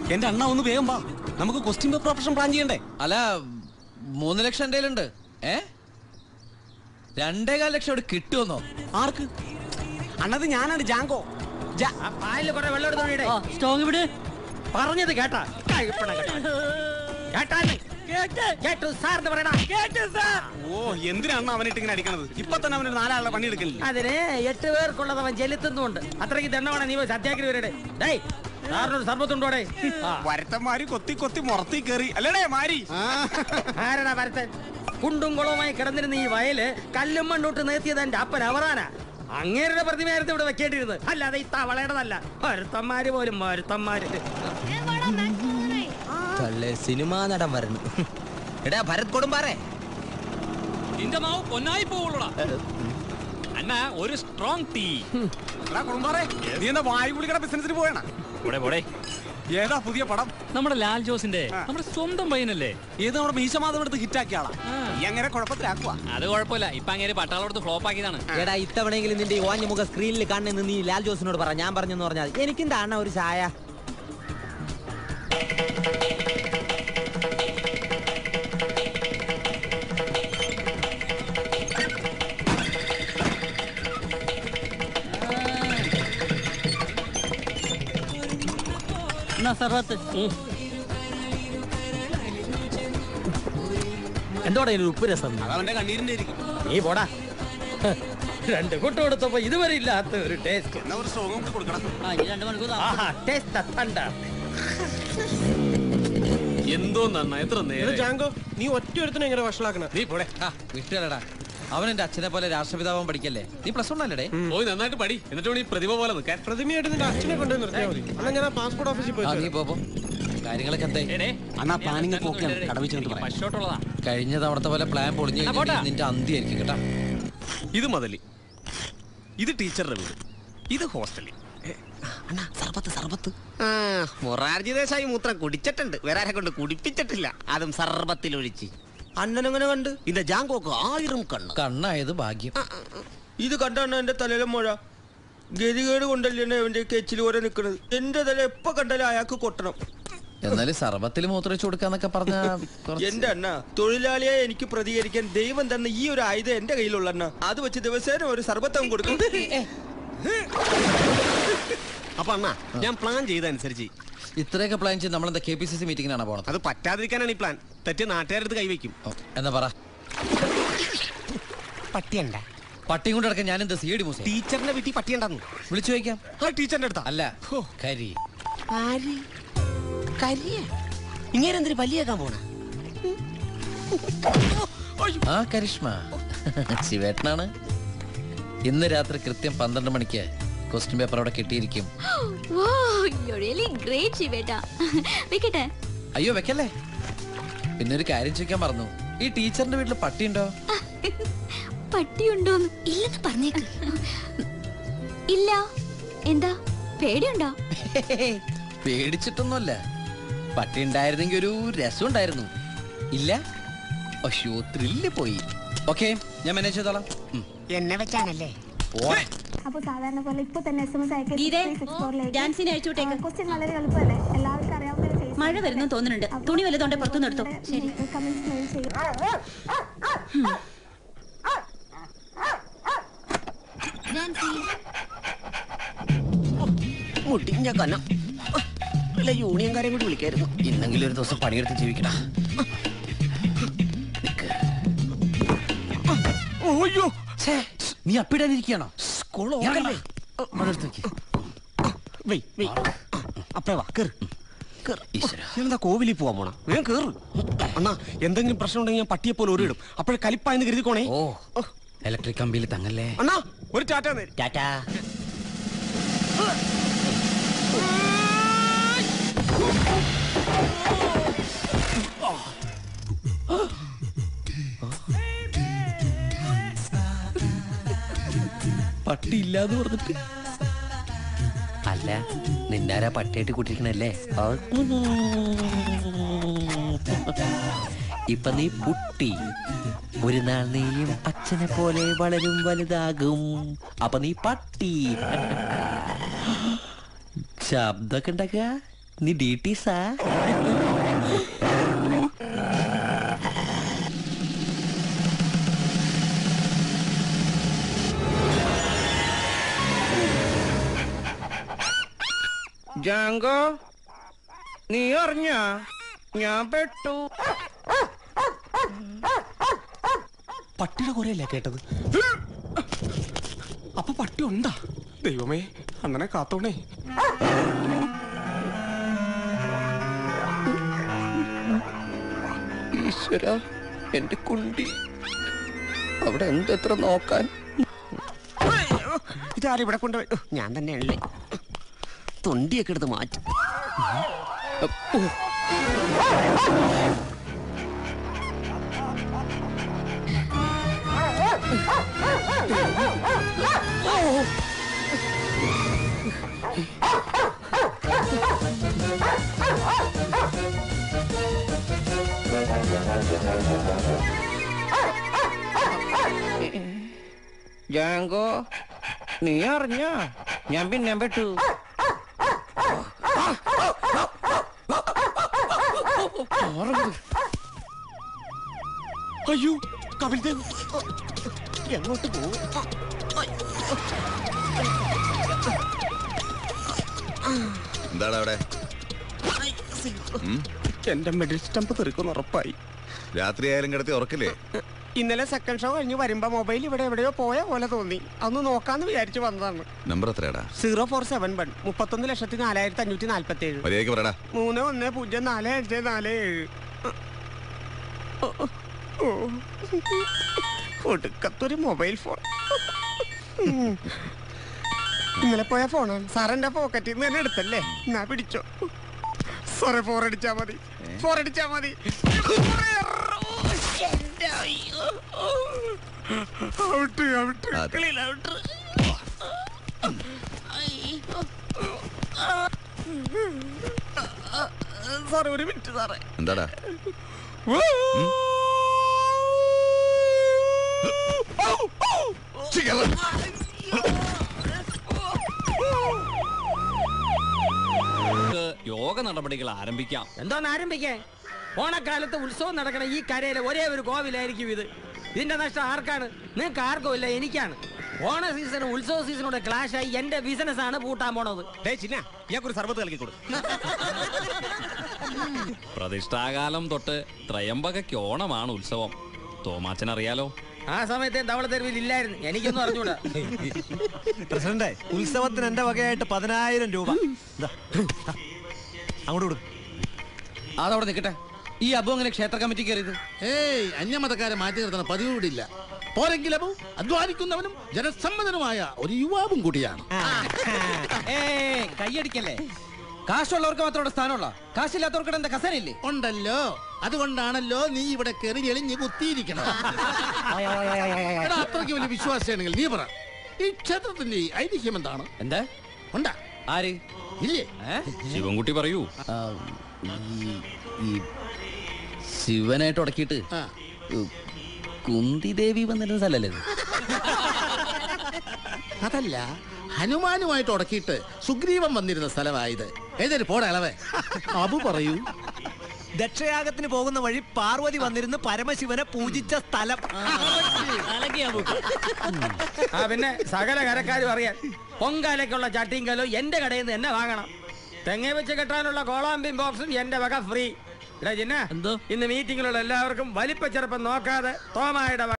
എന്റെ അണ്ണ ഒന്ന് വേഗം വാ, നമുക്ക് ക്വസ്റ്റ്യൻ പേപ്പർ ഓപ്ഷൻ പ്ലാൻ ചെയ്യണ്ടേ? അല്ല 3 ലക്ഷം എന്റെ കയ്യിലുണ്ട്. 2.25 ലക്ഷം ഇവിടെ കിട്ടുമെന്നോ? ആർക്ക്? അണ്ണത് ഞാനാണ് ജാങ്കോ. പറഞ്ഞത് കേട്ടാ? ഓ, എന്തിനാണ് അവനിട്ട് ഇങ്ങനെ അടിക്കണത്? ഇപ്പൊ തന്നെ അവനൊരു 4 ആളുടെ പണി എടുക്കില്ല. അതിന് 8 പേർക്കുള്ളത് അവൻ ചെലുത്തുന്നുണ്ട്. അത്രയ്ക്ക് ദണ്ണമാണ് നീ സത്യാഗ്രഹി വരട്ടെ. സർബത്തുണ്ടോടെ? വരത്തന്മാര് കൊത്തി കൊത്തി മുറത്തി കയറി അല്ലേടേ മാരി. ആരടാ വരത്തൻ? കുണ്ടും കുളവുമായി കിടന്നിരുന്ന ഈ വയല് കല്ലും മണ്ണോട്ട് നിർത്തിയത് എന്റെ അപ്പൻ അവറാന. അങ്ങേരുടെ പ്രതിമയായിരുന്നു ഇവിടെ വെക്കേണ്ടിരുന്നത്, അല്ലാതെ ഈ തവളയുടെതല്ല. വരുത്തന്മാര് പോലും വരുത്തന്മാര്. സിനിമാ നടൻ വരണം. എടാ ഭരത് കൊടുമ്പാറേ, നിന്റെ മാവ് പൊന്നായി പോവുള്ളൂടാ. അണ്ണ ഒരു സ്ട്രോങ് ടീ. കൊടുമ്പാറേ, നീ എന്താ വായുകുളിക്കട ബിസിനസിന് പോയണ? ഏതാ പുതിയ പടം? നമ്മുടെ ലാൽ ജോസിന്റെ, നമ്മുടെ സ്വന്തം പയ്യനല്ലേ? ഏത് നമ്മുടെ മീശമാധവൻ എടുത്ത് ഹിറ്റാക്കിയ ആളാ. ഈ അങ്ങനെ കുഴപ്പത്തിലാക്കുക. അത് കുഴപ്പമില്ല, ഇപ്പൊ അങ്ങനെ പട്ടാളോടത്ത് ഫ്ലോപ്പ് ആക്കിയതാണ്. എടാ ഇത്തവണെങ്കിലും നിന്റെ ഓഞ്ഞ മുഖ സ്ക്രീനിൽ കാണുന്നെന്ന് നീ ലാൽ ജോസിനോട് പറ. ഞാൻ പറഞ്ഞെന്ന് പറഞ്ഞാൽ എനിക്കെന്താ അണ്ണ ഒരു ചായ. എന്തോടെ ഉപ്പ് രസം? അവന്റെ കണ്ണീരിന്റെ ആയിരിക്കും. നീ പോടാ. 2 കൂട്ട് കൊടുത്തപ്പോ ഇതുവരെ ഇല്ലാത്ത ഒരു ടേസ്റ്റ്. എന്നാ ഒരു സ്ട്രോങ് കൂടി കൊടുക്കണം. എന്തോ നന്നാ, എത്ര നേരം ജാങ്കോ, നീ ഒറ്റ ഒരുത്തനെ എങ്ങനെ വഷളാക്കണ? നീ പോടെ. വിട്ടല്ലടാ, അവൻ എന്റെ അച്ഛനെ പോലെ രാഷ്ട്രപിതാവും പഠിക്കല്ലേ. നീ +1 അല്ലേ? പോയി നന്നായിട്ട് പഠി, എന്നിട്ട് വേണം ഈ പ്രതിഭ പോലെ നിൽക്കാൻ. പ്രതിമയായിട്ട് നിന്റെ അച്ഛനെ കൊണ്ടുപോയി നിർത്തിയാൽ മതി. അല്ല, ഞാൻ പാസ്പോർട്ട് ഓഫീസിൽ പോയി. നീ പോ. കാര്യങ്ങളൊക്കെ എന്തായി? അണ്ണാ പ്ലാനിങ് ഒക്കെ ഓക്കെയാണ്. കടവിച്ചിട്ട് പറയാം. പശോട്ടുള്ളതാ. കഴിഞ്ഞ തവണത്തെ പോലെ പ്ലാൻ പൊളിഞ്ഞു കഴിഞ്ഞാൽ നിന്റെ അന്തിയായിരിക്കും കേട്ടാ. ഇത് മതലി, ഇത് ടീച്ചറുടെ വീട്, ഇത് ഹോസ്റ്റലിൽ. സർബത്ത് മൊറാർജി ദേശായി മൂത്രം കുടിച്ചിട്ടുണ്ട്, വേറെ ആരെ കൊണ്ട് കുടിപ്പിച്ചിട്ടില്ല, അതും സർബത്തിലൊഴിച്ച്. അണ്ണനങ്ങനെ കണ്ട് ഇത് ജാങ്കോക്ക് 1000 കണ്ണ്. കണ്ണായത് ഭാഗ്യം. ഇത് കണ്ടാണ് എന്റെ തലയിലെ മുഴ. ഗതികേട് കൊണ്ടല്ലേ അവന്റെ കെച്ചിൽ പോലെ നിക്കണത്. എന്റെ തല എപ്പോ കണ്ടാലും അയാൾക്ക് കൊട്ടണം. എന്നാലും സർബത്തിൽ മൂത്രമൊഴിച്ചു കൊടുക്കാന്നൊക്കെ പറഞ്ഞ എന്റെ അണ്ണ, തൊഴിലാളിയെ എനിക്ക് പ്രതികരിക്കാൻ ദൈവം തന്ന ഈ ഒരു ആയുധം എന്റെ കയ്യിലുള്ള അണ്ണ. അത് വെച്ച് ദിവസേന ഒരു സർബത്തം കൊടുക്കും. അപ്പൊ അണ്ണാ, ഞാൻ പ്ലാൻ ചെയ്തനുസരിച്ച് ഇത്രയൊക്കെ പ്ലാൻ ചെയ്ത് നമ്മളെന്താ KPCC മീറ്റിംഗിനാണ് പോണത്? അത് പറ്റാതിരിക്കാനാണ് ഈ പ്ലാൻ. തെറ്റിയ നാട്ടുകാരടുത്ത് കൈവയ്ക്കും. എന്നാ പറ. പട്ടിയണ്ട, പട്ടിയും കൊണ്ട് നടക്കാൻ ഞാൻ എന്താ CD മൂസ? ടീച്ചറിന്റെ വീട്ടിൽ പട്ടിയുണ്ടെന്ന് വിളിച്ചു ചോദിക്കാം. ആ ടീച്ചറിന്റെ അടുത്താ? അല്ല, കരി. ഇങ്ങനെന്തിന് വലിയേക്കാൻ പോണ? ആ കരിഷ്മ ശിവേട്ടനാണ്. ഇന്ന് രാത്രി കൃത്യം 12 മണിക്ക് ക്വസ്റ്റ്യൻ പേപ്പർ അവിടെ കിട്ടിയിരിക്കും. അയ്യോ വെക്കല്ലേ. പിന്നെ ഒരു കാര്യം ചോദിക്കാൻ പറഞ്ഞു, ഈ ടീച്ചറിന്റെ വീട്ടിൽ പട്ടിയുണ്ടോ? പട്ടിയുണ്ടോന്ന് ഇല്ലെന്ന് പറഞ്ഞേക്ക്. ഇല്ല. എന്താ പേടിയുണ്ടോ? പേടിച്ചിട്ടൊന്നുമല്ല, പട്ടി ഉണ്ടായിരുന്നെങ്കിൽ ഒരു രസം ഉണ്ടായിരുന്നു. ഇല്ല, അയ്യോ ത്രില്ല് പോയി. ഓക്കെ, ഞാൻ മാനേജ് ചെയ്തോളാം. എന്നെ വെച്ചാണല്ലേ? അപ്പോൾ സാധാരണ പോലെ ഇപ്പൊ തന്നെ SMS ക്വസ്റ്റ്യൻ വളരെ എളുപ്പമല്ലേ, എല്ലാവർക്കും അറിയാവുന്ന. മഴ വരുന്നു തോന്നുന്നുണ്ട്. തുണി വലുതുകൊണ്ട് പുറത്തുനിന്ന് എടുത്തോ. ശരി. മുടിഞ്ഞ കനം. യൂണിയൻകാരെ കൂടി വിളിക്കായിരുന്നു. ഇന്നെങ്കിലും ഒരു ദിവസം പണിയെടുത്ത് ജീവിക്കടാ. നീ അപ്പിടാനിരിക്കണോ? എന്താ കോവിലിൽ പോവാൻ പോണ? ഞാൻ കേറ്. അണ്ണാ, എന്തെങ്കിലും പ്രശ്നം ഉണ്ടെങ്കിൽ ഞാൻ പട്ടിയെ പോലെ ഒരിടും. അപ്പോഴേ കലിപ്പായെന്ന് കരുതിക്കോണേ. ഓ, ഇലക്ട്രിക് കമ്പിയിൽ തങ്ങല്ലേ. അണ്ണാ, ഒരു ടാറ്റ. ടാറ്റാ. പട്ടി ഇല്ലാന്ന് പറഞ്ഞിട്ട്. അല്ല, നിന്നാരാ പട്ടിയായിട്ട് കൂട്ടിരിക്കണല്ലേ? ഇപ്പൊ നീ പുട്ടി. ഒരു നാൾ നീയും അച്ഛനെ പോലെ വളരും വലുതാകും. അപ്പൊ നീ പട്ടി. ശബ്ദമൊക്കെ ഉണ്ടാക്കുക. നീ ഡീറ്റീസാ? ജാങ്കോ, നീ അറിഞ്ഞ ഞാൻ പെട്ടു. പട്ടിയുടെ കുറയല്ലേ കേട്ടത്? അപ്പൊ പട്ടി ഉണ്ടാ? ദൈവമേ, അങ്ങനെ കാത്തോണേ. ഈശ്വര, എന്റെ കുണ്ടി അവിടെ എന്തെത്ര നോക്കാൻ. ഇതാരും ഇവിടെ കൊണ്ടുപോയി. ഞാൻ തന്നെയാണല്ലേ. തൊണ്ടിയൊക്കെ എടുത്ത് മാറ്റി. ജാങ്കോ, നീ അറിഞ്ഞ ഞാൻ പിന്നെ പെട്ടു. അയ്യോ, കപിൽദേവ് എങ്ങോട്ട് പോകും? എന്താണ് അവിടെ? എന്റെ മെഡിൽ സ്റ്റംപ് തെറിക്കുന്ന ഉറപ്പായി. രാത്രി ആയാലും കിടത്തി ഉറക്കില്ലേ? ഇന്നലെ സെക്കൻഡ് ഷോ കഴിഞ്ഞ് വരുമ്പോ മൊബൈൽ ഇവിടെ എവിടെയോ പോയ പോലെ തോന്നി. അന്ന് നോക്കാന്ന് വിചാരിച്ചു വന്നതാണ്. നമ്പർ എത്രയാടാ? 0471 31,45,47. മര്യാദയ്ക്ക് പറയടാ. 310447. ഒടുക്കത്തൊരു മൊബൈൽ ഫോൺ. ഇന്നലെ പോയ ഫോണാണ് സാർ. എന്റെ പോക്കറ്റിൽ നിന്ന് തന്നെ എടുത്തല്ലേ? എന്നാ പിടിച്ചോ സാറേ. ഫോറടിച്ചാ മതി, ഫോറടിച്ചാ മതി. ഔട്ട്, ഔട്ട്, കളിയിൽ ഔട്ട്. സാറേ, ഒരു മിനിറ്റ് സാറേ. എന്താടാ? യോഗ നടപടികൾ ആരംഭിക്കാം. എന്തോന്ന് ആരംഭിക്കാൻ? ഓണക്കാലത്ത് ഉത്സവം നടക്കണ ഈ കരയിലെ ഒരേ ഒരു കോവിലായിരിക്കും ഇത്. ഇതിന്റെ നഷ്ടം ആർക്കാണ്? നിങ്ങൾക്ക് ആർക്കും ഇല്ല, എനിക്കാണ്. ഓണ സീസൺ ഉത്സവ സീസണോടെ ക്ലാഷ് ആയി എന്റെ ബിസിനസ് ആണ് പൂട്ടാൻ പോണത്. ഇയാൾക്കൊരു സർബത്ത് കളിക്കി കൊടുക്കും. പ്രതിഷ്ഠാകാലം തൊട്ട് ത്രയംബകയ്ക്ക് ഓണമാണ് ഉത്സവം. തോമാച്ചൻ അറിയാലോ. ആ സമയത്ത് തവള തെരുവിൽ ഇല്ലായിരുന്നു, എനിക്കൊന്നും അറിഞ്ഞൂടാ. പ്രസിഡന്റ്, ഉത്സവത്തിന് എന്റെ വകയായിട്ട് 10,000 രൂപ അങ്ങോട്ട് കൊടുക്കും. അതവിടെ നിൽക്കട്ടെ. ഈ അബു അങ്ങനെ ക്ഷേത്ര കമ്മിറ്റി കയറിയത്? ഏയ്, അന്യമതക്കാരെ മാറ്റി നിർത്തണ പതിവ് കൂടി ഇല്ല. പോരെങ്കിലും അബു അധ്വാനിക്കുന്നവനും ജനസമ്മതനുമായ ഒരു യുവാവും കൂടിയാണ്. കൈയടിക്കല്ലേ. കാശുള്ളവർക്ക് മാത്രം സ്ഥാനമുള്ള, കാശില്ലാത്തവർക്ക് എന്താ കസേരയില്ലേ? ഉണ്ടല്ലോ, അതുകൊണ്ടാണല്ലോ നീ ഇവിടെ കയറി എളിഞ്ഞ് കുത്തിയിരിക്കണം. അത്രയ്ക്ക് വലിയ വിശ്വാസമാണെങ്കിൽ നീ പറ, ഈ ക്ഷേത്രത്തിന്റെ ഐതിഹ്യം എന്താണ്? എന്താ ഉണ്ടാ? ആര്? ഇല്ലേ? ശിവൻകുട്ടി പറയൂ. ഈ ശിവനായിട്ട് ഉടക്കിയിട്ട് ആ, കുന്തി ദേവി വന്നിരുന്ന സ്ഥലല്ലേ ഇത്? അതല്ല, ഹനുമാനുമായിട്ട് ഉടക്കിയിട്ട് സുഗ്രീവൻ വന്നിരുന്ന സ്ഥലമായത്. ഏതൊരു പോടെ അളവേ അബു പറയൂ. ദക്ഷയാഗത്തിന് പോകുന്ന വഴി പാർവതി വന്നിരുന്ന് പരമശിവനെ പൂജിച്ച സ്ഥലം. പിന്നെ സകല കരക്കാരും അറിയാൻ പൊങ്കാലയ്ക്കുള്ള ചട്ടിങ്കലോ എന്റെ കടയിൽ നിന്ന് എന്നെ വാങ്ങണം. തെങ്ങ വെച്ച് കെട്ടാനുള്ള കോളാമ്പിൻ ബോക്സും എന്റെ വക ഫ്രീ. ഇന്ന് മീറ്റിങ്ങിലുള്ള എല്ലാവർക്കും വലിപ്പ ചെറുപ്പം നോക്കാതെ തോമായുടെ